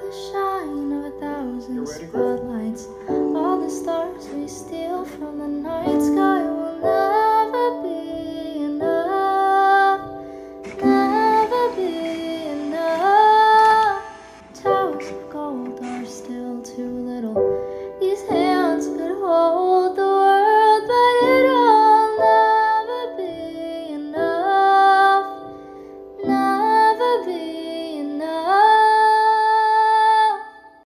the shine of 1,000 spotlights. All the stars we steal from the night sky will never be enough. Never be enough. Towers of gold are still too little.